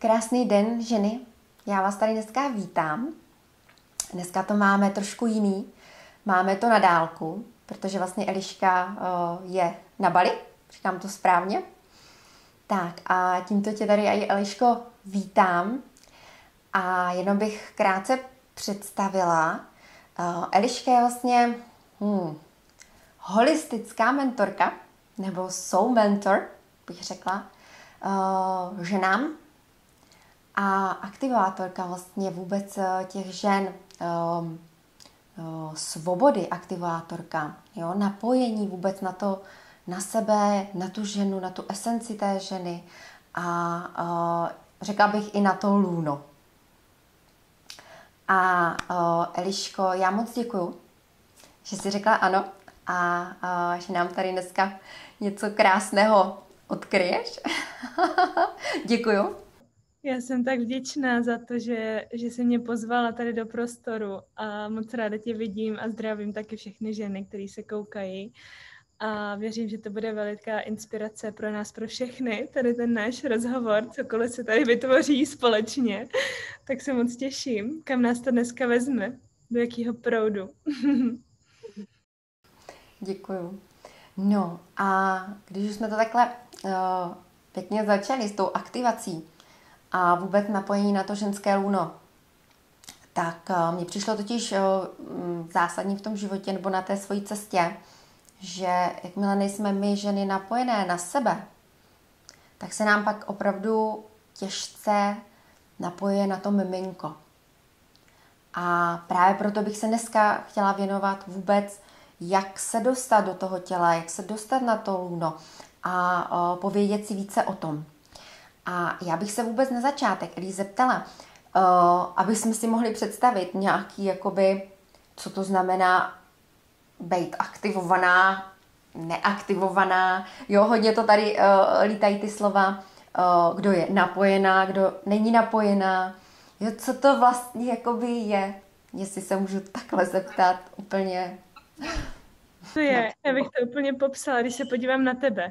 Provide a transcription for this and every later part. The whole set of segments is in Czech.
Krásný den, ženy. Já vás tady dneska vítám. Dneska to máme trošku jiný. Máme to na dálku, protože vlastně Eliška je na Bali. Říkám to správně. Tak a tímto tě tady i Eliško vítám. A jenom bych krátce představila. Eliška je vlastně holistická mentorka, nebo soul mentor, bych řekla, ženám a aktivátorka vlastně vůbec těch žen, svobody aktivátorka, jo? Napojení vůbec na to, na sebe, na tu ženu, na tu esenci té ženy a řekla bych i na to lůno. A Eliško, já moc děkuju, že jsi řekla ano a že nám tady dneska něco krásného odkryješ. Děkuju. Já jsem tak vděčná za to, že jsi mě pozvala tady do prostoru a moc ráda tě vidím a zdravím taky všechny ženy, které se koukají. A věřím, že to bude veliká inspirace pro nás, pro všechny, tady ten náš rozhovor, cokoliv se tady vytvoří společně. Tak se moc těším, kam nás to dneska vezme, do jakého proudu. Děkuju. No a když už jsme to takhle pěkně začali s tou aktivací a vůbec napojení na to ženské lůno, tak mně přišlo totiž zásadní v tom životě nebo na té své cestě, že jakmile nejsme my ženy napojené na sebe, tak se nám pak opravdu těžce napojuje na to miminko. A právě proto bych se dneska chtěla věnovat vůbec, jak se dostat do toho těla, jak se dostat na to lůno a povědět si více o tom. A já bych se vůbec na začátek Elí zeptala, aby jsme si mohli představit nějaký, jakoby, co to znamená být aktivovaná, neaktivovaná. Jo, hodně to tady lítají ty slova, kdo je napojená, kdo není napojená. Jo, co to vlastně jakoby je, jestli se můžu takhle zeptat úplně. To je, já bych to úplně popsala, když se podívám na tebe.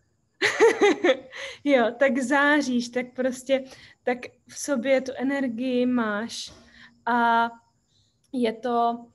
Jo, tak záříš, tak prostě, tak v sobě tu energii máš a je to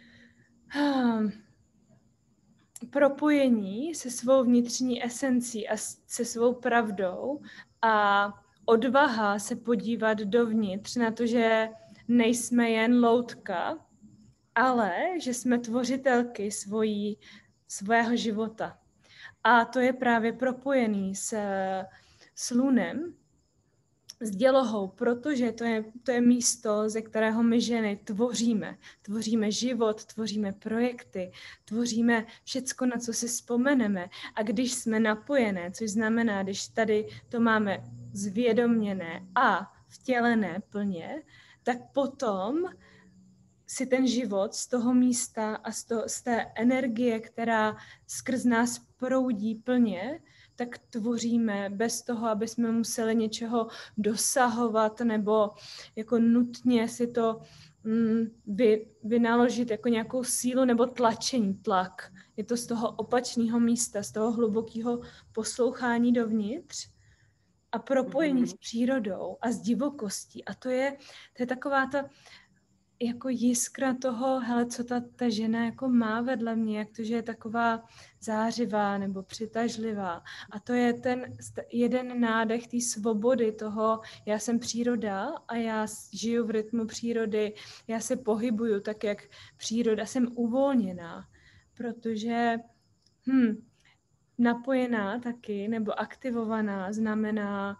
propojení se svou vnitřní esencí a se svou pravdou a odvaha se podívat dovnitř na to, že nejsme jen loutka, ale že jsme tvořitelky svého života. A to je právě propojený s lunem, s dělohou, protože to je místo, ze kterého my ženy tvoříme. Tvoříme život, tvoříme projekty, tvoříme všecko, na co si vzpomeneme. A když jsme napojené, což znamená, když tady to máme zvědoměné a vtělené plně, tak potom si ten život z toho místa a z té energie, která skrz nás proudí plně, tak tvoříme bez toho, aby jsme museli něčeho dosahovat nebo jako nutně si to vynaložit jako nějakou sílu nebo tlak. Je to z toho opačného místa, z toho hlubokého poslouchání dovnitř a propojení s přírodou a s divokostí. A to je taková ta jako jiskra toho, hele, co ta žena jako má vedle mě, jak to, že je taková zářivá nebo přitažlivá. A to je ten jeden nádech té svobody toho, já jsem příroda a já žiju v rytmu přírody, já se pohybuju tak, jak příroda, jsem uvolněná, protože napojená taky, nebo aktivovaná znamená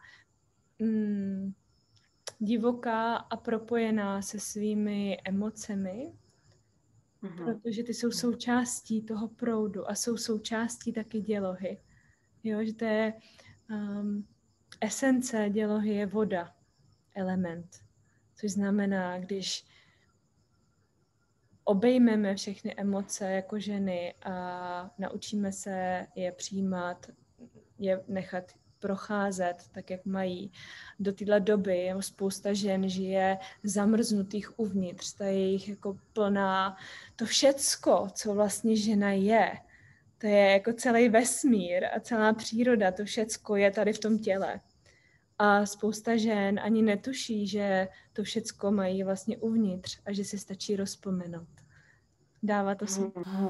divoká a propojená se svými emocemi, protože ty jsou součástí toho proudu a jsou součástí taky dělohy. Jo, že to je esence dělohy je voda, element. Což znamená, když obejmeme všechny emoce jako ženy a naučíme se je přijímat, je nechat procházet tak, jak mají. Do téhle doby spousta žen žije zamrznutých uvnitř, ta jejich jako plná, to všecko, co vlastně žena je. To je jako celý vesmír a celá příroda, to všecko je tady v tom těle. A spousta žen ani netuší, že to všecko mají vlastně uvnitř a že si stačí rozpomenout. Dává to smysl?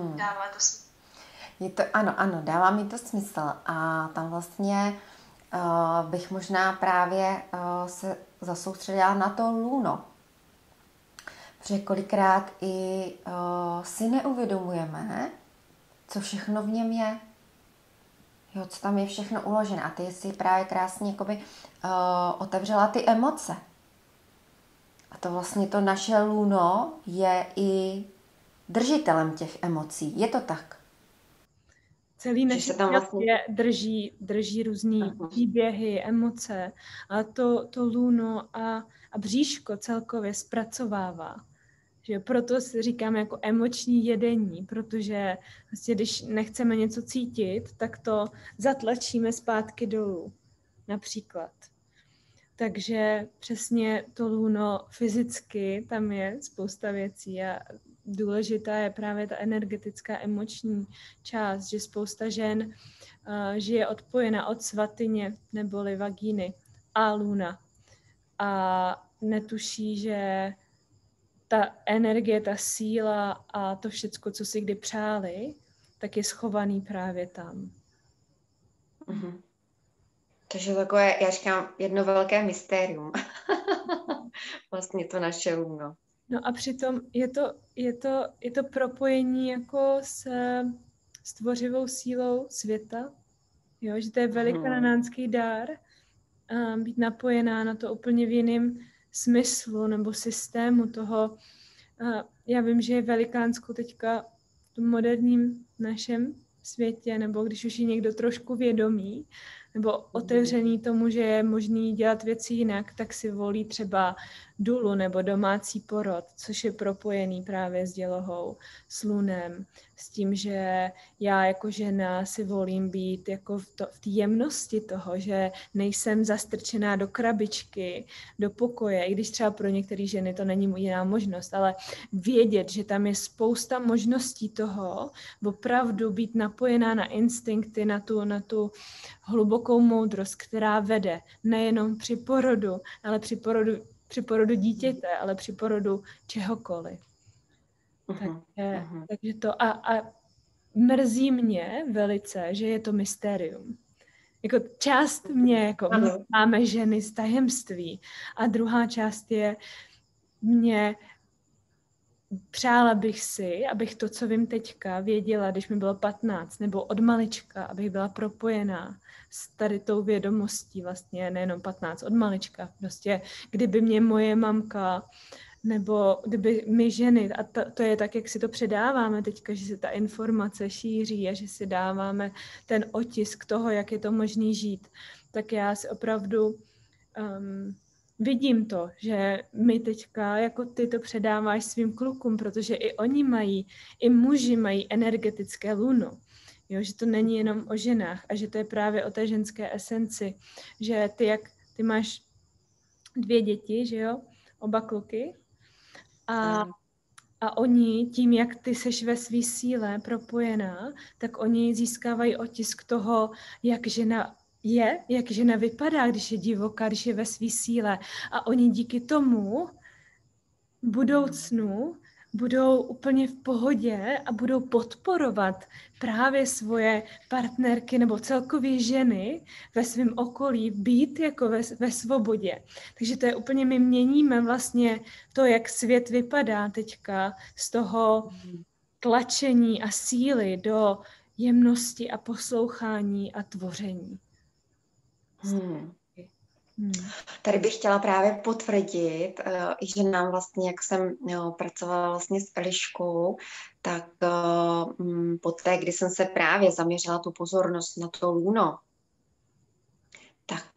Ano, dává mi to smysl. A tam vlastně bych možná právě se zasoustředila na to lůno. Protože kolikrát i si neuvědomujeme, co všechno v něm je. Jo, co tam je všechno uložené. A ty si právě krásně jakoby, otevřela ty emoce. A to vlastně to naše lůno je i držitelem těch emocí. Je to tak? Celý naše tělo vlastně drží různý příběhy, emoce a to lůno a bříško celkově zpracovává. Že proto si říkáme jako emoční jedení, protože vlastně, když nechceme něco cítit, tak to zatlačíme zpátky dolů, například. Takže přesně to lůno fyzicky, tam je spousta věcí a důležitá je právě ta energetická emoční část, že spousta žen žije odpojena od svatyně neboli vagíny a lůna a netuší, že ta energie, ta síla a to všecko, co si kdy přáli, tak je schovaný právě tam. Mhm. Takže takové, já říkám, jedno velké mystérium. Vlastně to naše lůno. No a přitom je to propojení jako s tvořivou sílou světa, jo, že to je velikanánský dár, být napojená na to úplně v jiném smyslu nebo systému toho. Já vím, že je velikánskou teďka v tom moderním našem světě, nebo když už je někdo trošku vědomý, nebo otevřený tomu, že je možný dělat věci jinak, tak si volí třeba dulu nebo domácí porod, což je propojený právě s dělohou, s lunem, s tím, že já jako žena si volím být jako v té jemnosti toho, že nejsem zastrčená do krabičky, do pokoje, i když třeba pro některé ženy to není jiná možnost, ale vědět, že tam je spousta možností toho, opravdu být napojená na instinkty, na tu hlubokou moudrost, která vede nejenom při porodu, ale při porodu dítěte, ale při porodu čehokoliv. Takže to a mrzí mě velice, že je to mystérium. Jako část mě, jako máme ženy z tajemství a druhá část je přála bych si, abych to, co vím teďka, věděla, když mi bylo 15, nebo od malička, abych byla propojená s tady tou vědomostí, vlastně nejenom 15, od malička. Prostě kdyby mě moje mamka, nebo kdyby my ženy, a to je tak, jak si to předáváme teďka, že se ta informace šíří a že si dáváme ten otisk toho, jak je to možný žít, tak já si opravdu vidím to, že my teďka, jako ty to předáváš svým klukům, protože i oni mají, i muži mají energetické lůno. Jo, že to není jenom o ženách a že to je právě o té ženské esenci, že ty máš 2 děti, že jo, oba kluky a oni tím, jak ty seš ve svý síle propojená, tak oni získávají otisk toho, jak žena je, jak žena vypadá, když je divoká, když je ve své síle. A oni díky tomu v budoucnu budou úplně v pohodě a budou podporovat právě svoje partnerky nebo celkově ženy ve svém okolí být jako ve svobodě. Takže to je úplně, my měníme vlastně to, jak svět vypadá teďka z toho tlačení a síly do jemnosti a poslouchání a tvoření. Tady bych chtěla právě potvrdit, že nám vlastně, jak jsem pracovala vlastně s Eliškou, tak poté, kdy jsem se právě zaměřila tu pozornost na to lůno, tak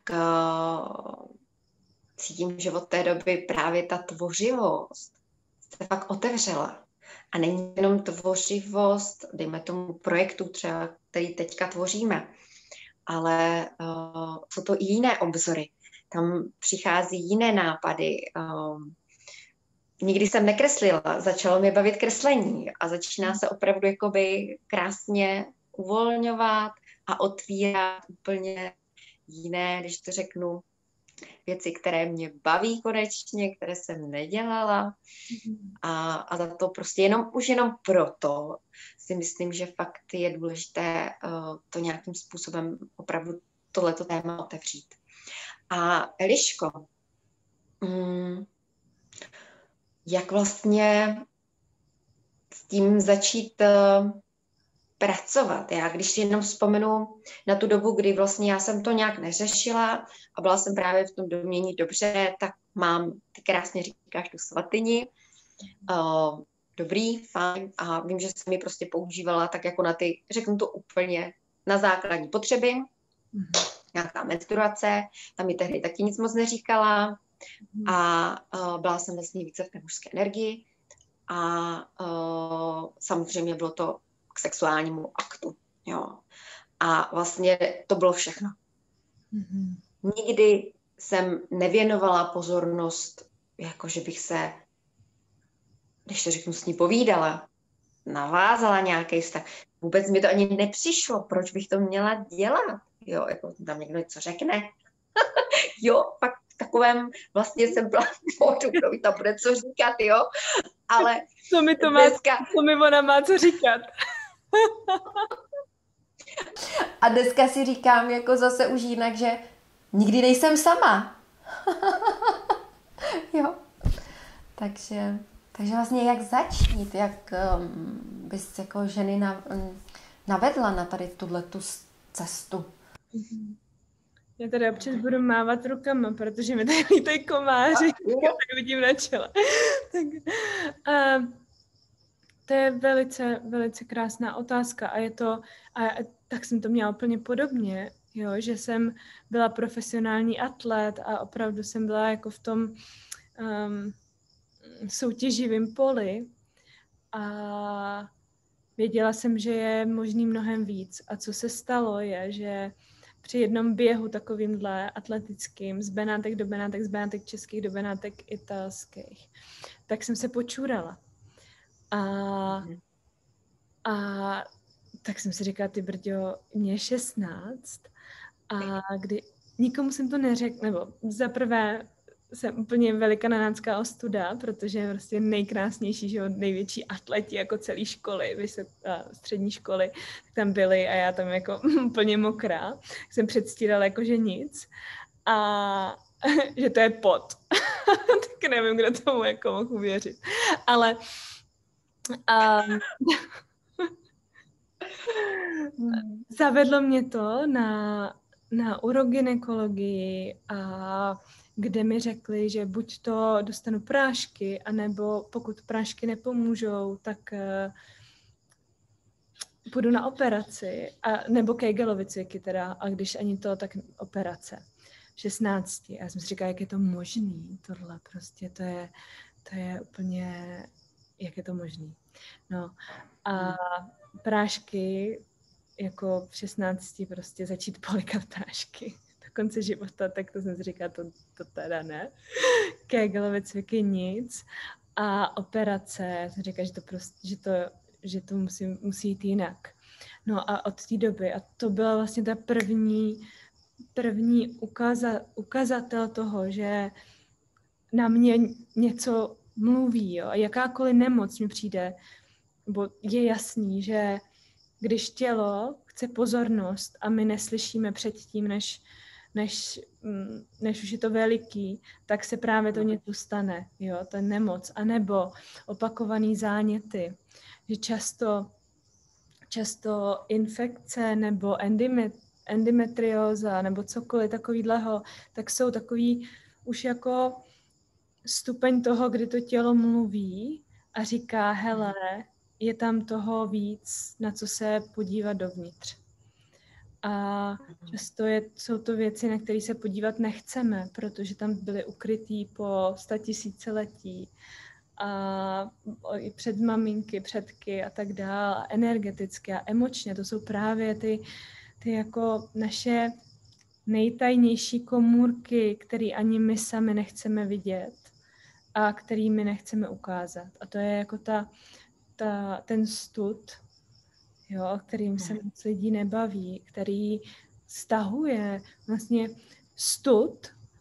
cítím, že od té doby právě ta tvořivost se fakt otevřela. A není jenom tvořivost, dejme tomu projektu třeba, který teďka tvoříme, ale jsou to i jiné obzory. Tam přichází jiné nápady. Nikdy jsem nekreslila, začalo mě bavit kreslení a začíná se opravdu jakoby krásně uvolňovat a otvírat úplně jiné, když to řeknu, věci, které mě baví konečně, které jsem nedělala a za to prostě už jenom proto si myslím, že fakt je důležité to nějakým způsobem opravdu tohleto téma otevřít. A Eliško, jak vlastně s tím začít pracovat. Já když si jenom vzpomenu na tu dobu, kdy vlastně já jsem to nějak neřešila a byla jsem právě v tom domění dobře, tak mám, ty krásně říkáš, tu svatyni, dobrý, fajn a vím, že jsem ji prostě používala tak jako na ty, řeknu to úplně, na základní potřeby, nějaká menstruace, tam mi tehdy taky nic moc neříkala a byla jsem vlastně více v té mužské energii a samozřejmě bylo to k sexuálnímu aktu. Jo. A vlastně to bylo všechno. Nikdy jsem nevěnovala pozornost, jako že bych se, když to řeknu, s ní povídala, navázala nějaký vztah. Vůbec mi to ani nepřišlo, proč bych to měla dělat. Jo, jako tam někdo něco řekne. Jo, pak v takovém vlastně jsem byla v modu, kdo mi tam bude co říkat, jo. Ale co mi ona má co říkat. A dneska si říkám jako zase už jinak, že nikdy nejsem sama. Jo. Takže vlastně jak začít, jak bys jako ženy navedla na tady tuhletu cestu. Já tady občas budu mávat rukama, protože mi tady lítají komáři, tak vidím na čele. To je velice, velice krásná otázka a tak jsem to měla úplně podobně, jo, že jsem byla profesionální atlet a opravdu jsem byla jako v tom soutěživém poli a věděla jsem, že je možný mnohem víc. A co se stalo je, že při jednom běhu takovýmhle atletickým z Benátek do Benátek, z Benátek českých do Benátek italských, tak jsem se počurala. A tak jsem si říkala, ty brďo, mě je 16 a kdy nikomu jsem to neřekla, nebo zaprvé jsem úplně velikananácká ostuda, protože je prostě nejkrásnější, že největší atleti jako celé školy, střední školy, tak tam byli a já tam jako úplně mokrá. Jsem předstírala jako, že nic a že to je pot. Tak nevím, kdo tomu jako mohl uvěřit. Ale zavedlo mě to na urogynekologii a kde mi řekli, že buď to dostanu prášky, anebo pokud prášky nepomůžou, tak půjdu na operaci, nebo Kegelovy cviky teda, a když ani to, tak operace. 16. A já jsem si říkala, jak je to možný, tohle prostě, to je úplně, jak je to možný. No a prášky, jako v 16 prostě začít polikat prášky do konce života, tak to jsem si říkala, to teda ne. Kegelovy cviky nic a operace, jsem říkala, že to musí jít jinak. No a od té doby, a to byla vlastně ta první ukazatel toho, že na mě něco mluví, jo, a jakákoliv nemoc mi přijde, bo je jasný, že když tělo chce pozornost a my neslyšíme předtím, než už je to veliký, tak se právě to něco stane, jo, ten nemoc, anebo opakovaný záněty, že často infekce nebo endometrióza nebo cokoliv takového, tak jsou takový už jako stupeň toho, kdy to tělo mluví a říká, hele, je tam toho víc, na co se podívat dovnitř. A často jsou to věci, na které se podívat nechceme, protože tam byly ukrytý po 100 tisíciletí a i před maminky, předky a tak dále, energeticky a emočně. To jsou právě ty jako naše nejtajnější komůrky, které ani my sami nechceme vidět a kterými nechceme ukázat. A to je jako ten stud, jo, o kterým se moc lidí nebaví, který stahuje vlastně stud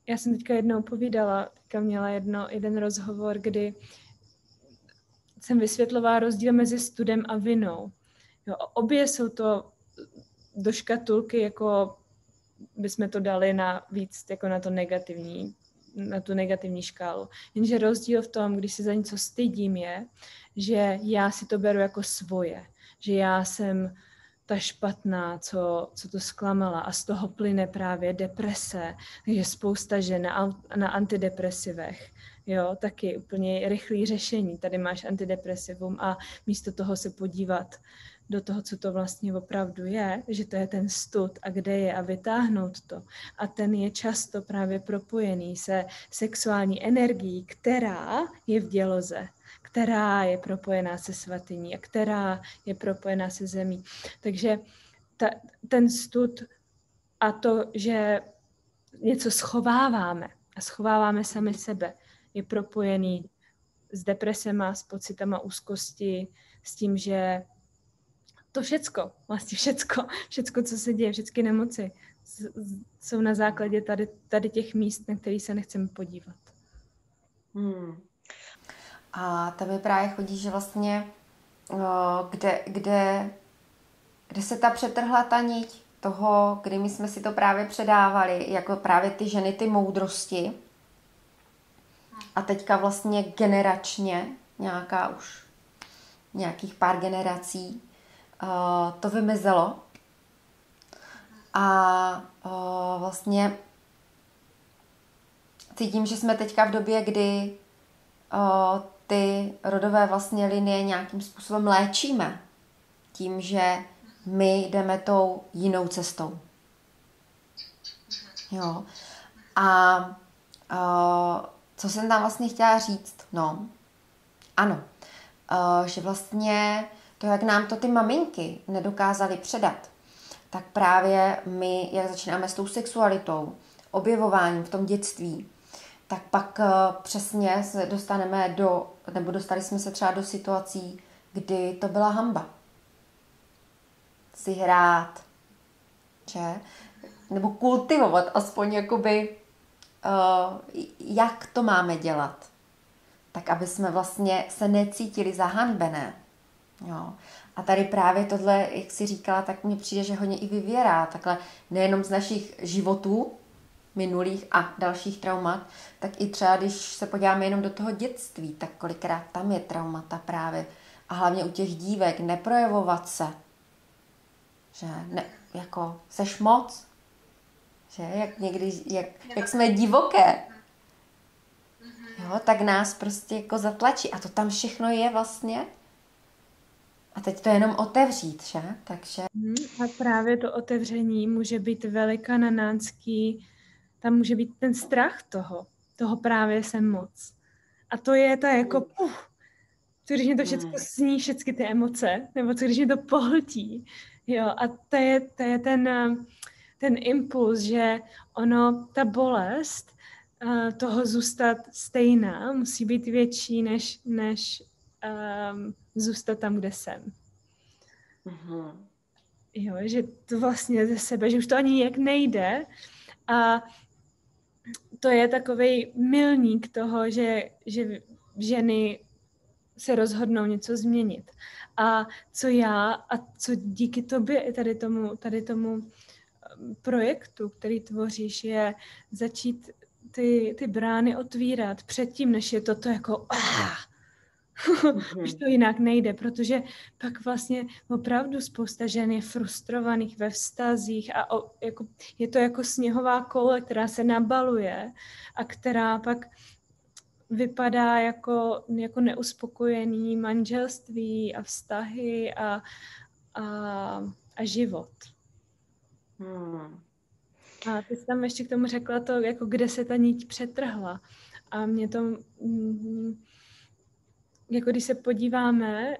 Já jsem teďka jednou povídala, teďka měla jeden rozhovor, kdy jsem vysvětlovala rozdíl mezi studem a vinou. Jo, obě jsou to do škatulky, jako bychom to dali na víc, jako na tu negativní škálu. Jenže rozdíl v tom, když se za něco stydím, je, že já si to beru jako svoje. Že já jsem ta špatná, co to zklamala a z toho plyne právě deprese. Takže spousta žen na antidepresivech. Jo, taky úplně rychlé řešení. Tady máš antidepresivum a místo toho se podívat do toho, co to vlastně opravdu je, že to je ten stud a kde je a vytáhnout to. A ten je často právě propojený se sexuální energií, která je v děloze, která je propojená se svatyní a která je propojená se zemí. Takže ten stud a to, že něco schováváme a schováváme sami sebe, je propojený s depresema, s pocitama úzkosti, s tím, že to vlastně všecko, co se děje, všechny nemoci jsou na základě tady těch míst, na které se nechceme podívat. A tam mi právě chodí, že vlastně kde se ta přetrhla ta niť toho, kdy my jsme si to právě předávali, jako právě ty ženy, ty moudrosti. A teďka vlastně generačně, nějakých pár generací, to vymizelo. A vlastně cítím, že jsme teďka v době, kdy ty rodové vlastně linie nějakým způsobem léčíme. Tím, že my jdeme tou jinou cestou. Jo. A co jsem tam vlastně chtěla říct? No, ano. Že vlastně to, jak nám to ty maminky nedokázaly předat, tak právě my, jak začínáme s tou sexualitou, objevováním v tom dětství, tak pak přesně se dostali jsme se třeba do situací, kdy to byla hanba. Si hrát, že? Nebo kultivovat aspoň jakoby, jak to máme dělat. Tak, aby jsme vlastně se necítili zahanbené. Jo. A tady právě tohle, jak jsi říkala, tak mně přijde, že hodně i vyvěrá. Takhle nejenom z našich životů, minulých a dalších traumat, tak i třeba, když se podíváme jenom do toho dětství, tak kolikrát tam je traumata právě. A hlavně u těch dívek neprojevovat se. Že ne, jako seš moc. Že jak někdy, jak jsme divoké. Jo, tak nás prostě jako zatlačí. A to tam všechno je vlastně. A teď to jenom otevřít, že? Takže... A právě to otevření může být velikanánský, tam může být ten strach toho právě jsem moc. A to je ta jako, co když mě to všechno sní, všechny ty emoce, nebo co když mě to pohltí. Jo, a to je ten impuls, že ta bolest toho zůstat stejná musí být větší, než zůstat tam, kde jsem. Jo, že to vlastně ze sebe, že už to ani nijak nejde a to je takovej milník toho, že ženy se rozhodnou něco změnit. A co já a co díky tobě i tady tomu projektu, který tvoříš, je začít ty brány otvírat předtím, než je to jako už to jinak nejde, protože pak vlastně opravdu spousta žen je frustrovaných ve vztazích a jako, je to jako sněhová koule, která se nabaluje a která pak vypadá jako neuspokojený manželství a vztahy a život. A ty jsi tam ještě k tomu řekla to, jako kde se ta niť přetrhla. A mě to... jako když se podíváme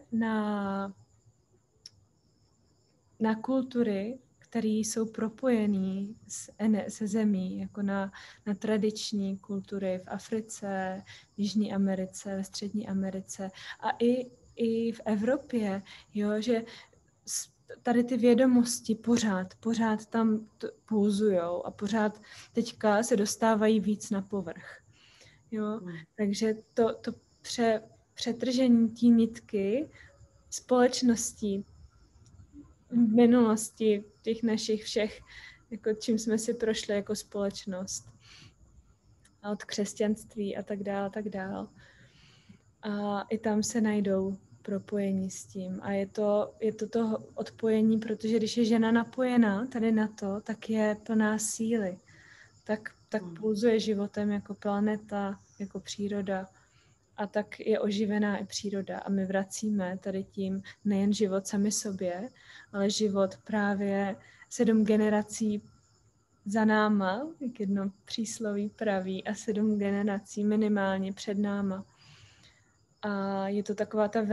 na kultury, které jsou propojené se zemí, jako na tradiční kultury v Africe, v Jižní Americe, ve Střední Americe a i v Evropě, jo, že tady ty vědomosti pořád tam pulzujou a pořád teďka se dostávají víc na povrch. Jo? Takže to přetržení té nitky společností v minulosti, těch našich všech, jako čím jsme si prošli jako společnost. A od křesťanství a tak dál. A i tam se najdou propojení s tím. A je to odpojení, protože když je žena napojená tady na to, tak je plná síly. Tak pulzuje životem jako planeta, jako příroda. A tak je oživená i příroda. A my vracíme tady tím nejen život sami sobě, ale život právě 7 generací za náma, jak jedno přísloví praví, a 7 generací minimálně před náma. A je to taková ta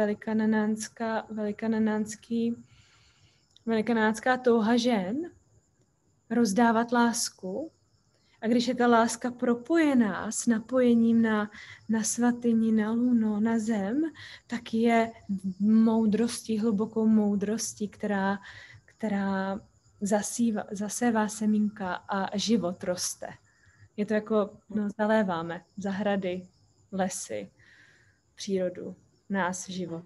velikanánská touha žen rozdávat lásku. A když je ta láska propojená s napojením na svatyni, na luno, na zem, tak je moudrostí, hlubokou moudrostí, která zasévá semínka a život roste. Je to jako, zaléváme zahrady, lesy, přírodu, nás, život.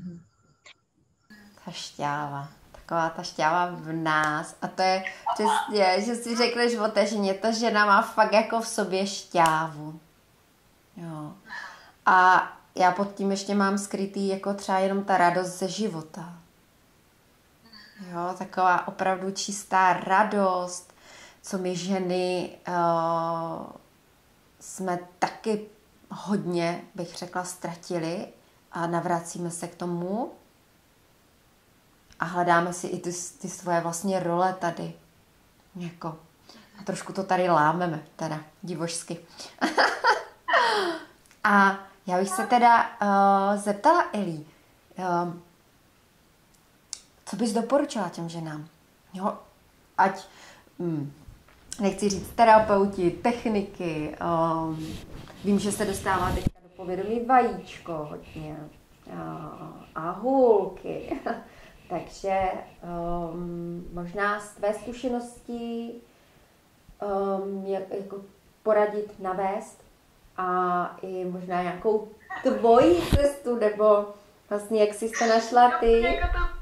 Ta šťáva. Taková ta šťáva v nás. A to je přesně, že si řekneš o té ženě, ta žena má fakt jako v sobě šťávu. Jo. A já pod tím ještě mám skrytý jako třeba jenom ta radost ze života. Jo, taková opravdu čistá radost, co my ženy jsme taky hodně, bych řekla, ztratili a navracíme se k tomu a hledáme si i ty svoje vlastně role tady. Jako. A trošku to tady lámeme, teda divožsky. A já bych se teda zeptala Eli, co bys doporučila těm ženám? Jo, ať, nechci říct terapeuti, techniky, vím, že se dostává teďka do povědomí vajíčko hodně a hůlky. Takže možná z tvé zkušenosti jako poradit, navést a i možná nějakou tvoji cestu, nebo vlastně jak jsi to našla ty.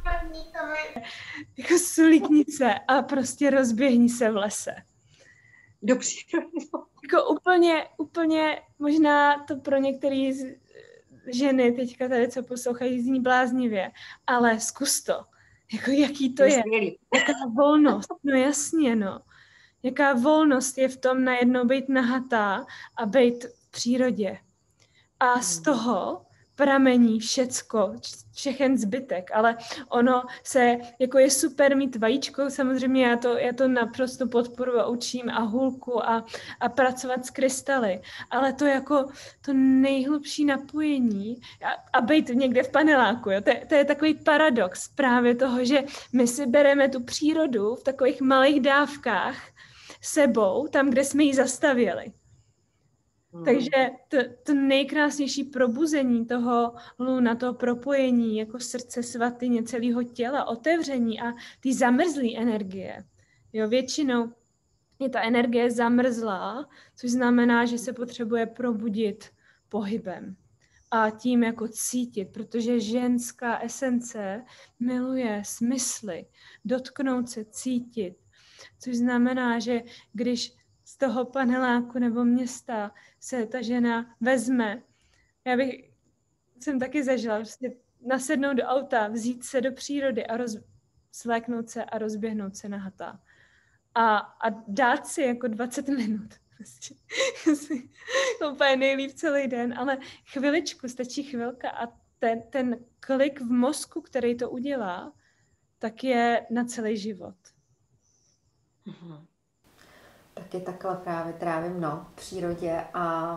Jako sulíkni se a prostě rozběhni se v lese. Do přírody. Jako úplně, možná to pro některé ženy teďka tady, co poslouchají, zní bláznivě, ale zkus to. Jako jaký to je? Jaká volnost? No jasně, no. Jaká volnost je v tom najednou být nahatá a být v přírodě. A z toho pramení všechen zbytek, ale ono se, jako je super mít vajíčko, samozřejmě já to naprosto podporuji a učím a hůlku a pracovat s krystaly, ale to jako to nejhlubší napojení a být někde v paneláku, jo, to je takový paradox právě toho, že my si bereme tu přírodu v takových malých dávkách sebou, tam, kde jsme ji zastavili. Takže to nejkrásnější probuzení toho luna, toho propojení jako srdce svatyně celého těla, otevření a ty zamrzlé energie. Jo, většinou je ta energie zamrzlá, což znamená, že se potřebuje probudit pohybem a tím jako cítit, protože ženská esence miluje smysly, dotknout se, cítit, což znamená, že když z toho paneláku nebo města se ta žena vezme. Jsem taky zažila, prostě nasednout do auta, vzít se do přírody a svléknout se a rozběhnout se nahatá. A dát si jako 20 minut. Prostě. Úplně nejlíp celý den, ale chviličku, stačí chvilka a ten klik v mozku, který to udělá, tak je na celý život. Taky takhle právě trávím v přírodě a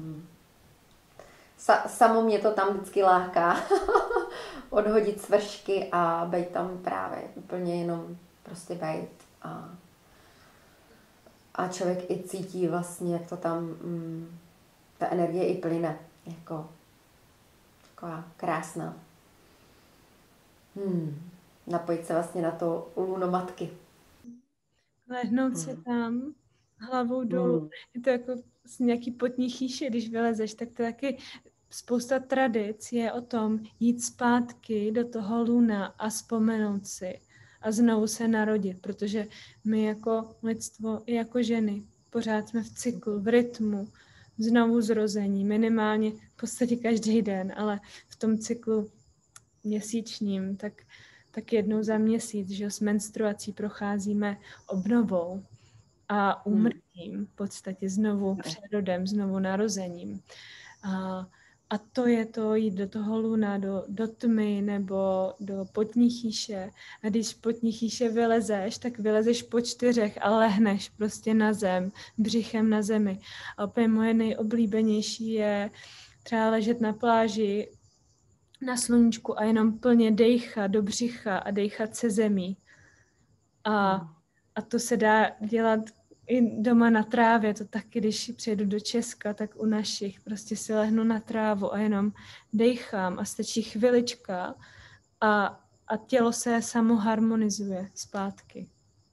samo mě to tam vždycky láká odhodit svršky a být tam právě úplně jenom prostě být a člověk i cítí vlastně, jak to tam ta energie i plyne, jako taková krásná. napojit se vlastně na to lůno matky. Lehnout si tam hlavou dolů. Je to jako nějaký potní chýše, když vylezeš, tak to taky spousta tradic je o tom jít zpátky do toho luna a vzpomenout si a znovu se narodit, protože my jako lidstvo i jako ženy pořád jsme v cyklu, v rytmu, znovu zrození, minimálně v podstatě každý den, ale v tom cyklu měsíčním, tak jednou za měsíc, že s menstruací procházíme obnovou a úmrtím, v podstatě znovu přerodem, znovu narozením. A to je to jít do toho luna, do tmy nebo do potní chýše. A když potní chýše vylezeš, tak vylezeš po 4 a lehneš prostě na zem, břichem na zemi. A opět moje nejoblíbenější je třeba ležet na pláži na sluníčku a jenom plně dejchat do břicha a dejchat se zemí. A to se dá dělat i doma na trávě, to taky, když přijedu do Česka, tak u našich prostě si lehnu na trávu a jenom dejchám a stačí chvilička a tělo se samo harmonizuje zpátky.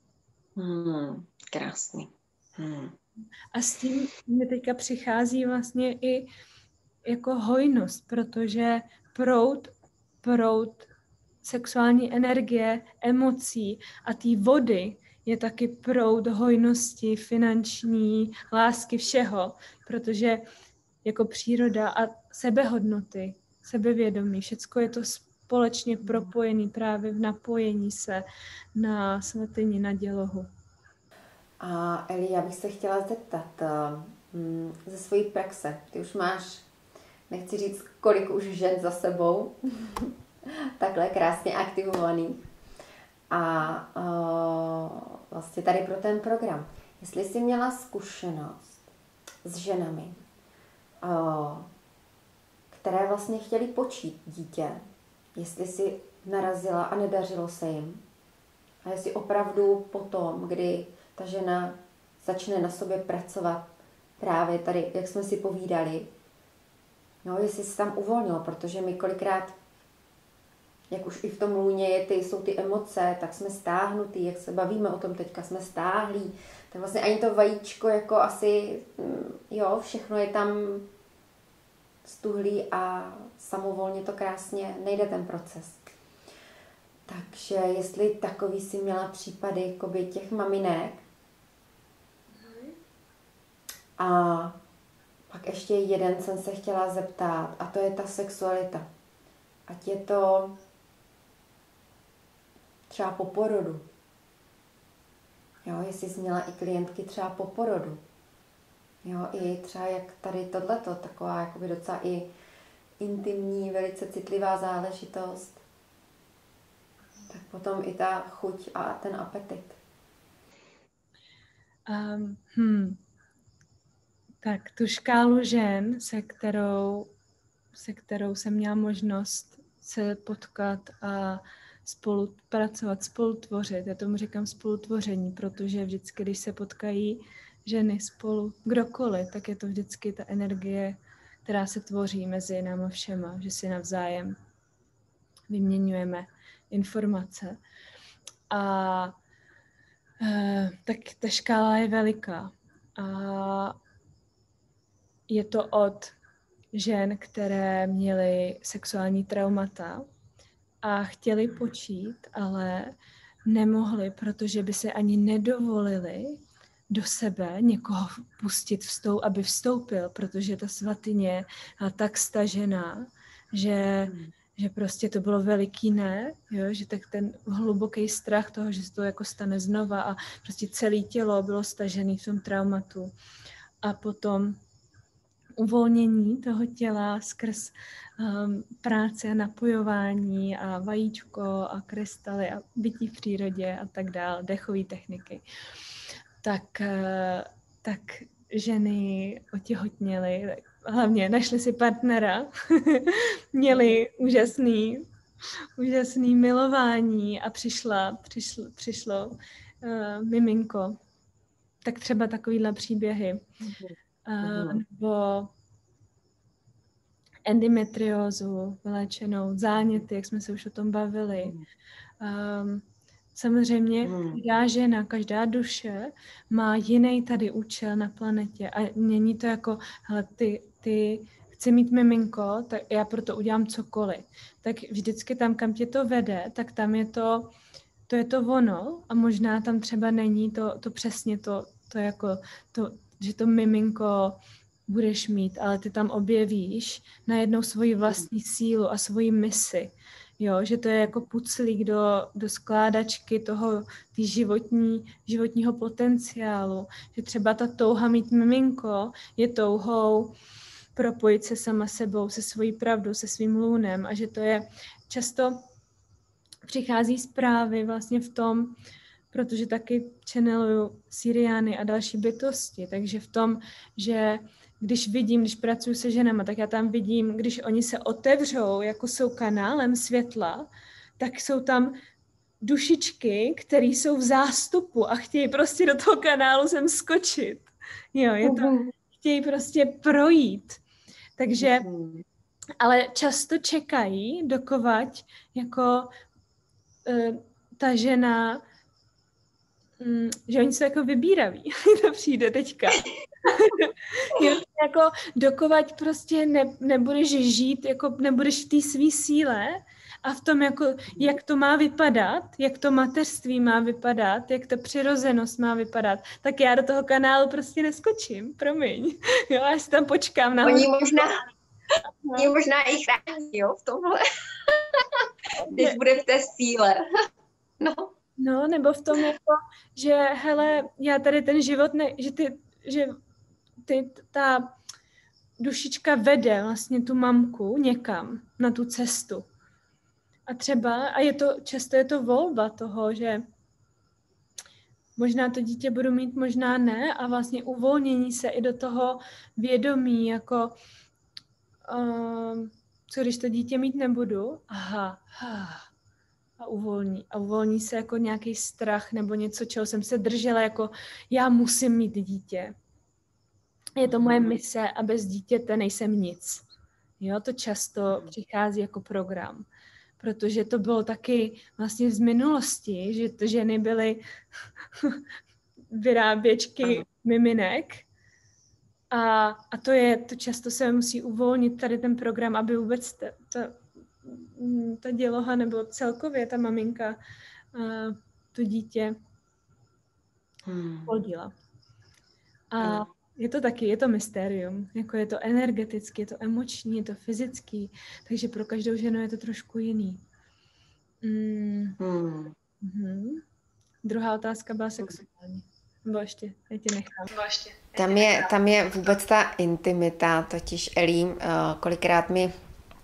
Krásný. A s tím mi teďka přichází vlastně i jako hojnost, protože proud sexuální energie, emocí a té vody je taky proud hojnosti, finanční, lásky, všeho, protože jako příroda a sebehodnoty, sebevědomí, všecko je to společně propojený právě v napojení se na svatyni, na dělohu. A Eli, já bych se chtěla zeptat ze své praxe. Ty už máš, nechci říct, kolik už žen za sebou, takhle krásně aktivovaný. A vlastně tady pro ten program. Jestli jsi měla zkušenost s ženami, které vlastně chtěly počít dítě, jestli jsi narazila a nedařilo se jim, a jestli opravdu potom, kdy ta žena začne na sobě pracovat, právě tady, jak jsme si povídali, no, jestli se tam uvolnilo, protože my kolikrát, jak už i v tom lůně jsou ty emoce, tak jsme stáhnutý, jak se bavíme o tom teďka, jsme stáhlí, tak vlastně ani to vajíčko jako asi, jo, všechno je tam stuhlý a samovolně to krásně nejde ten proces. Takže jestli takový si měla případy jakoby těch maminek. A pak ještě jeden jsem se chtěla zeptat, a to je ta sexualita. Ať je to třeba po porodu. Jo, jestli jsi měla i klientky třeba po porodu. Jo, i třeba jak tady tohleto, taková jakoby docela i intimní, velice citlivá záležitost. Tak potom i ta chuť a ten apetit. Tak tu škálu žen, se kterou jsem měla možnost se potkat a spolupracovat, spolutvořit. Já tomu říkám spolutvoření, protože vždycky, když se potkají ženy spolu, kdokoliv, tak je to vždycky ta energie, která se tvoří mezi námi všema, že si navzájem vyměňujeme informace. A tak ta škála je veliká. A je to od žen, které měly sexuální traumata a chtěli počít, ale nemohli, protože by se ani nedovolili do sebe někoho pustit, aby vstoupil, protože ta svatyně byla tak stažená, že prostě to bylo veliký ne, jo? Že tak ten hluboký strach toho, že se to jako stane znova a prostě celé tělo bylo stažené v tom traumatu. A potom uvolnění toho těla skrz práce a napojování a vajíčko a krystaly a bytí v přírodě a tak dále, dechové techniky. Tak ženy otěhotněly, hlavně našli si partnera, měli úžasný milování a přišlo miminko. Tak třeba takovýhle příběhy. Nebo endometriózu vyléčenou, záněty, jak jsme se už o tom bavili. Samozřejmě každá žena, každá duše má jiný tady účel na planetě a není to jako, hele, ty chci mít miminko, tak já proto udělám cokoliv. Tak vždycky tam, kam tě to vede, tak tam je to je to ono a možná tam třeba není to přesně to jako to, že to miminko budeš mít, ale ty tam objevíš najednou svoji vlastní sílu a svoji misi. Jo, že to je jako puclík do skládačky tý životního potenciálu. Že třeba ta touha mít miminko je touhou propojit se sama sebou, se svojí pravdou, se svým lůnem a že to je často přichází zprávy vlastně v tom, protože taky channeluju Syriány a další bytosti, takže v tom, že když pracuji se ženama, tak já tam vidím, když oni se otevřou, jako jsou kanálem světla, tak jsou tam dušičky, které jsou v zástupu a chtějí prostě do toho kanálu sem skočit. Jo, chtějí prostě projít. Takže, ale často čekají, dokovať jako ta žena, že oni jsou jako vybíraví. To přijde teďka. Jako dokovať prostě nebudeš žít, jako nebudeš v té svý síle a v tom, jako, jak to má vypadat, jak to mateřství má vypadat, jak ta přirozenost má vypadat, tak já do toho kanálu prostě neskočím, promiň. Jo, já si tam počkám na Oni možná i chrání, jo, v tomhle. Když bude v té síle. No, nebo v tom jako, že hele, já tady ten život, ta dušička vede vlastně tu mamku někam na tu cestu. A třeba, často je to volba toho, že možná to dítě budu mít, možná ne a vlastně uvolnění se i do toho vědomí, jako co když to dítě mít nebudu? A uvolní se jako nějaký strach nebo něco, čeho jsem se držela, jako já musím mít dítě. Je to moje mise a bez dítěte nejsem nic. Jo, to často přichází jako program. Protože to bylo taky vlastně z minulosti, že to ženy byly vyráběčky miminek. A to často se musí uvolnit tady ten program, aby vůbec ta děloha nebo celkově ta maminka to dítě plodila. A je to mystérium. Jako je to energetický, je to emoční, je to fyzický, takže pro každou ženu je to trošku jiný. Druhá otázka byla sexuální. Nebo ještě, já tě nechám. Tam je vůbec ta intimita, totiž Elí, kolikrát mi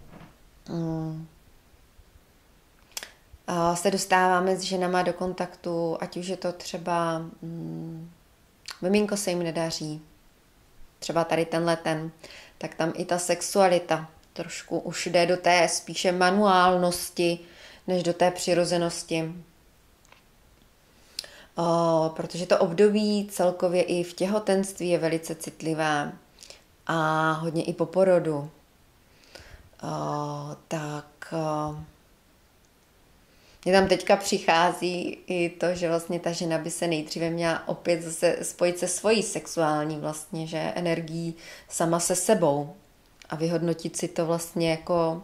se dostáváme s ženama do kontaktu, ať už je to třeba miminko se jim nedaří, třeba tady tak tam i ta sexualita trošku už jde do té spíše manuálnosti, než do té přirozenosti. Protože to období celkově i v těhotenství je velice citlivé a hodně i po porodu. Mně tam teďka přichází i to, že vlastně ta žena by se nejdříve měla opět zase spojit se svojí sexuální vlastně, že energií sama se sebou a vyhodnotit si to vlastně jako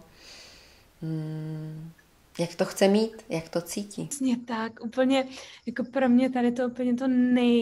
jak to chce mít, jak to cítí. Vlastně tak, úplně, jako pro mě tady to úplně to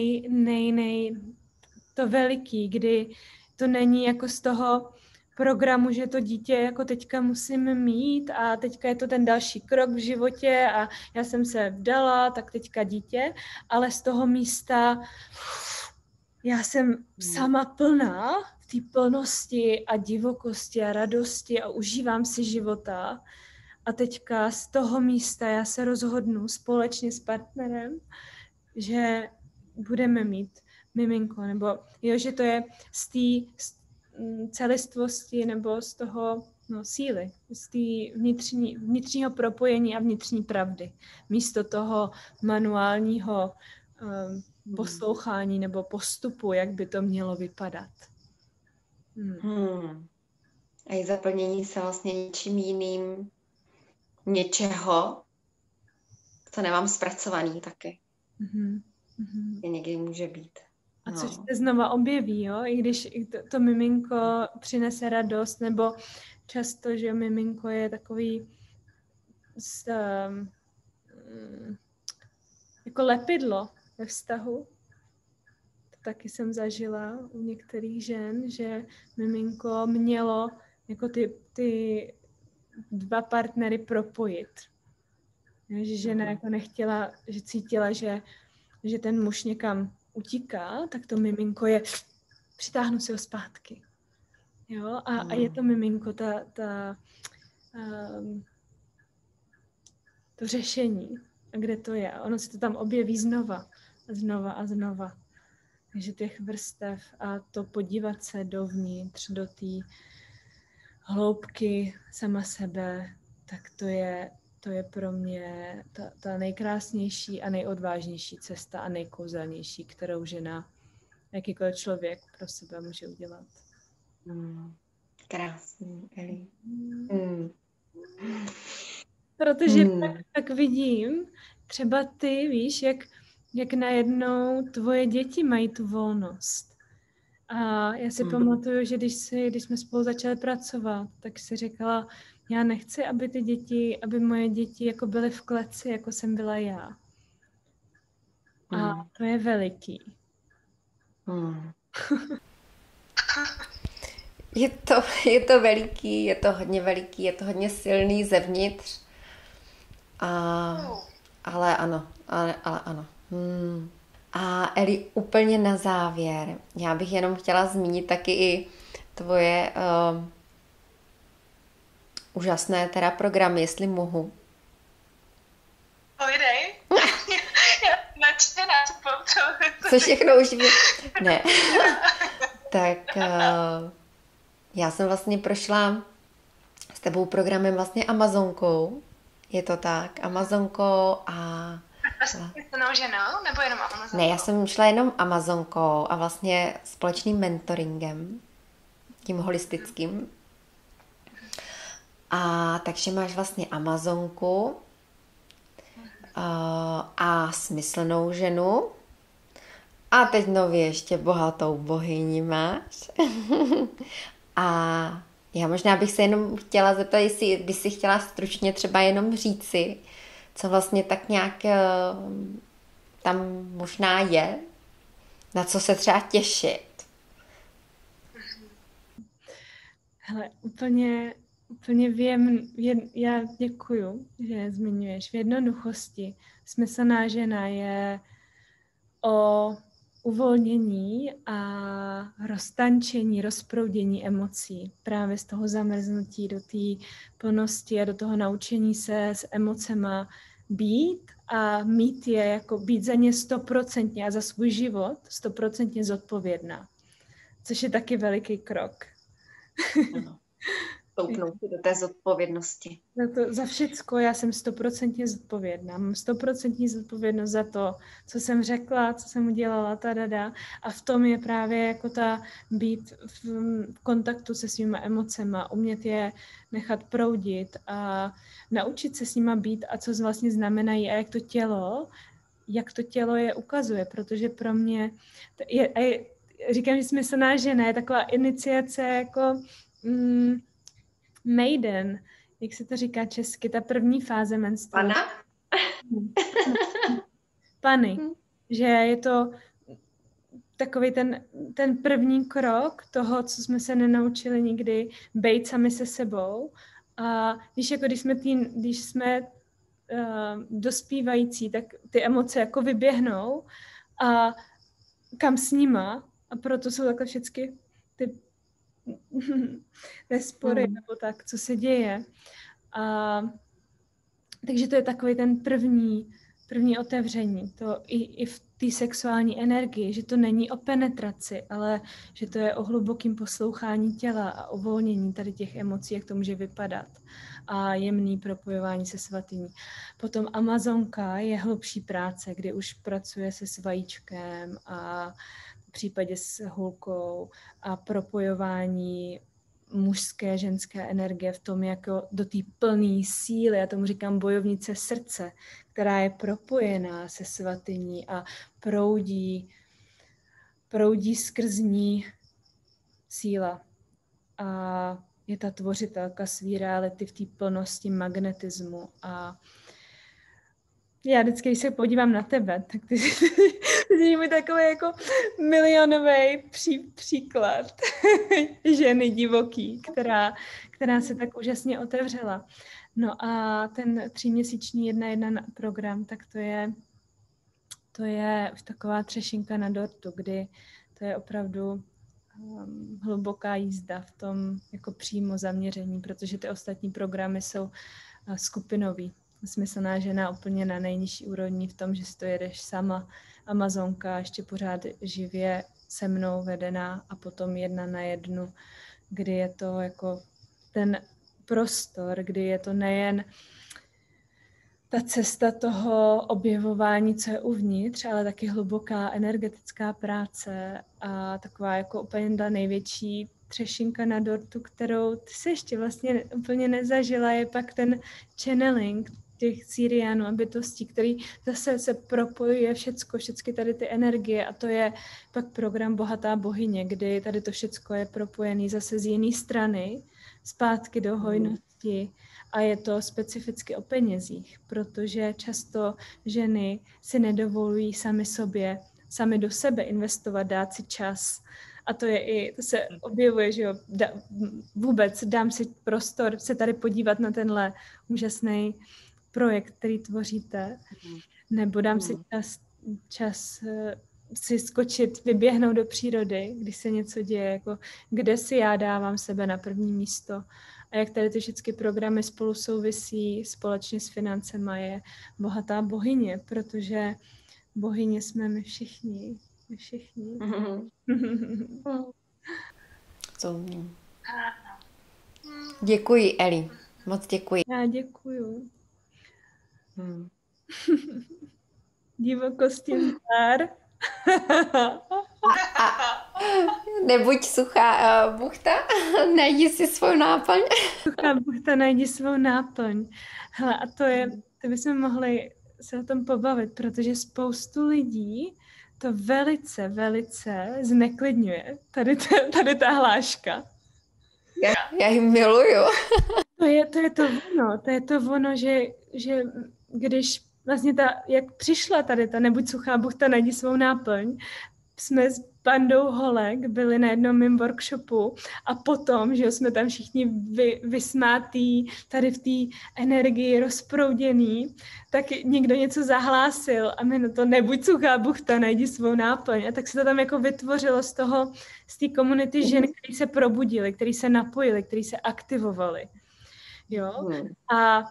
to veliký, kdy to není jako z toho programu, že to dítě jako teďka musím mít a teďka je to ten další krok v životě a já jsem se vdala, tak teďka dítě, ale z toho místa já jsem sama plná v té plnosti a divokosti a radosti a užívám si života. A teďka z toho místa já se rozhodnu společně s partnerem, že budeme mít miminko, nebo že to je z té celistvosti nebo z toho síly, z té vnitřního propojení a vnitřní pravdy. Místo toho manuálního poslouchání nebo postupu, jak by to mělo vypadat. A je zaplnění se vlastně něčím jiným, něčeho, co nemám zpracovaný taky. Je někdy může být. A No. což se znova objeví, jo? I když to miminko přinese radost, nebo často, že miminko je takový jako lepidlo ve vztahu. To taky jsem zažila u některých žen, že miminko mělo jako ty dva partnery propojit. Že žena jako nechtěla, že cítila, že ten muž někam utíká, tak to miminko je přitáhnu si ho zpátky. Jo? A je to miminko to řešení. A kde to je? Ono se to tam objeví znova a znova a znova. Takže těch vrstev a to podívat se dovnitř, do té hloubky sama sebe, tak to je pro mě ta nejkrásnější a nejodvážnější cesta a nejkouzelnější, kterou žena, jakýkoliv člověk pro sebe může udělat. Krásný, Eli. Protože tak vidím, třeba ty víš, jak najednou tvoje děti mají tu volnost. A já si pamatuju, že když jsme spolu začali pracovat, tak si říkala, já nechci, aby moje děti jako byly v kleci, jako jsem byla já. A to je veliký. Je to veliký, je to hodně veliký, je to hodně silný zevnitř. Ale ano. A Eli, úplně na závěr, já bych jenom chtěla zmínit taky i tvoje úžasné teda programy, jestli mohu. Povídej. Načtěná. Co všechno už ví? Ne. Tak já jsem vlastně prošla s tebou programem vlastně Amazonkou. Je to tak? Amazonkou a... Jsi ženou, nebo jenom Amazonkou? Ne, já jsem šla jenom Amazonkou a vlastně společným mentoringem, tím holistickým. A takže máš vlastně Amazonku a smyslnou ženu a teď nově ještě bohatou bohyni máš. A já možná bych se jenom chtěla zeptat, jestli by si chtěla stručně třeba jenom říci, co vlastně tak nějak tam možná je, na co se třeba těšit. Hele, úplně já děkuju, že zmiňuješ. V jednoduchosti smyslná žena je o uvolnění a roztančení, rozproudění emocí. Právě z toho zamrznutí do té plnosti a do toho naučení se s emocema být a mít je, jako být za ně 100% a za svůj život 100% zodpovědná. Což je taky veliký krok. Ano. Stoupnout si do té zodpovědnosti. Za všecko já jsem 100% zodpovědná. Mám 100% zodpovědnost za to, co jsem řekla, co jsem udělala, a v tom je právě jako být v kontaktu se svýma emocema, umět je nechat proudit a naučit se s nima být a co vlastně znamenají a jak to tělo je ukazuje, protože pro mě říkám, že smyslná žena je taková iniciace jako maiden, jak se to říká česky, ta první fáze menstruace. Pany. Že je to takový ten první krok toho, co jsme se nenaučili nikdy, bejt sami se sebou. A když jsme dospívající, tak ty emoce jako vyběhnou a kam s nima. A proto jsou takhle všechny ty spory nebo tak, co se děje. Takže to je takový ten první otevření. To i v té sexuální energii, že to není o penetraci, ale že to je o hlubokém poslouchání těla a uvolnění tady těch emocí, jak to může vypadat. A jemný propojování se svatyní. Potom Amazonka je hlubší práce, kdy už pracuje se s vajíčkem a v případě s hulkou a propojování mužské, ženské energie v tom jako do té plné síly, já tomu říkám bojovnice srdce, která je propojená se svatyní a proudí skrz ní síla. A je ta tvořitelka svý reality v té plnosti magnetismu. A já vždycky, když se podívám na tebe, tak ty jsi mi takový jako milionový příklad ženy divoký, která se tak úžasně otevřela. No a ten 3měsíční 1:1 program, tak to je už taková třešinka na dortu, kdy to je opravdu hluboká jízda v tom jako přímo zaměření, protože ty ostatní programy jsou skupinový. Smyslná žena úplně na nejnižší úrovni v tom, že si to jedeš sama, Amazonka, ještě pořád živě se mnou vedená a potom 1:1, kdy je to jako ten prostor, kdy je to nejen ta cesta toho objevování, co je uvnitř, ale taky hluboká energetická práce a taková jako úplně ta největší třešinka na dortu, kterou ty se ještě vlastně úplně nezažila, je pak ten channeling těch Siriánů a bytostí, který zase se propojuje všechny tady ty energie a to je pak program Bohatá bohyně, kdy tady to všecko je propojené zase z jiné strany, zpátky do hojnosti a je to specificky o penězích, protože často ženy si nedovolují sami do sebe investovat, dát si čas. A to se objevuje, že jo, vůbec dám si prostor se tady podívat na tenhle úžasný projekt, který tvoříte, nebo dám si čas si skočit, vyběhnout do přírody, když se něco děje, jako kde si já dávám sebe na první místo. A jak tady ty všechny programy spolu souvisí společně s financema je Bohatá bohyně, protože bohyně jsme my všichni. Děkuji, Eli. Moc děkuji. Já děkuju. Divokosti zdar. Nebuď suchá buchta, najdi si svou náplň. Suchá buchta, najdi svou náplň. Hele, a to bychom mohli se o tom pobavit, protože spoustu lidí to velice, velice zneklidňuje. Tady ta hláška. Já ji miluju. To je to ono, že když vlastně jak přišla tady ta nebuď suchá buchta, najdi svou náplň, jsme s bandou holek byli na jednom mým workshopu a potom, že jsme tam všichni vysmátý, tady v té energii rozprouděný, tak někdo něco zahlásil a my to nebuď suchá buchta, najdi svou náplň. A tak se to tam jako vytvořilo z té komunity žen, který se probudili, který se napojili, který se aktivovali. Jo? A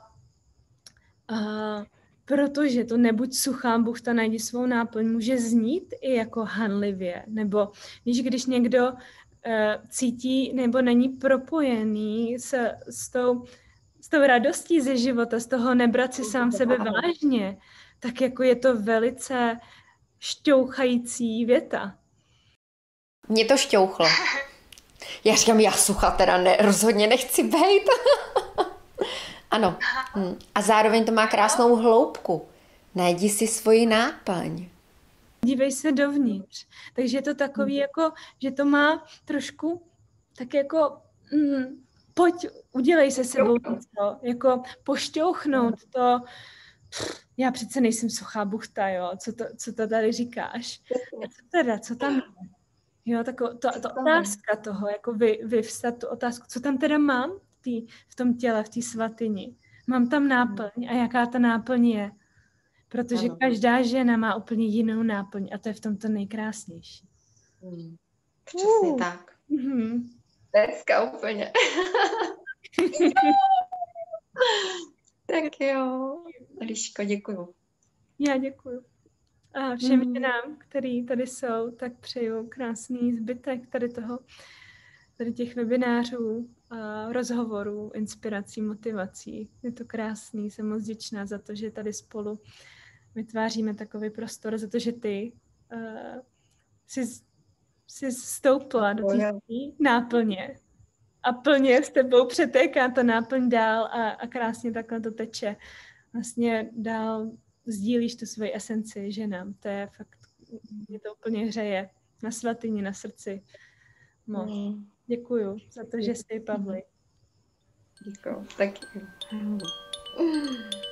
protože to nebuď suchá buchta, najdi svou náplň, může znít i jako hanlivě, nebo když někdo cítí nebo není propojený s tou radostí ze života, z toho nebrat si sám sebe vážně, tak jako je to velice šťouchající věta. Mě to šťouchlo. Já říkám, já sucha teda rozhodně nechci bejt. Ano. A zároveň to má krásnou hloubku. Najdi si svoji náplň. Dívej se dovnitř. Takže je to takový, jako, že to má trošku tak jako pojď, udělej se sebou něco, jako pošťouchnout to. Já přece nejsem suchá buchta, jo, co to tady říkáš? Co tam je? Jo, ta otázka toho, jako vyvstat tu otázku, co tam teda mám v tom těle, v té svatyni. Mám tam náplň a jaká ta náplň je. Protože každá žena má úplně jinou náplň a to je v tom to nejkrásnější. Přesně tak. Dneska úplně. Tak jo. Eliško, děkuju. Já děkuju. A všem ženám, který tady jsou, tak přeju krásný zbytek tady těch webinářů, rozhovorů, inspirací, motivací. Je to krásný, jsem moc vděčná za to, že tady spolu vytváříme takový prostor, za to, že ty jsi stoupla do té náplně a plně s tebou přetéká ta náplň dál a krásně takhle to teče. Vlastně dál sdílíš tu svoji esenci ženám. To je fakt, mě to úplně hřeje. Na svatyni, na srdci. Moc. Děkuju za to, že jsi, Pavli. Děkuju. Taky.